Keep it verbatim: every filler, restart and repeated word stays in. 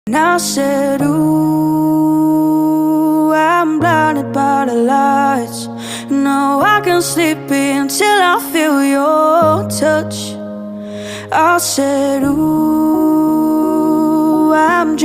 And I said, ooh, I'm blinded by the lights. No, I can't sleep until I feel your touch. I said, ooh,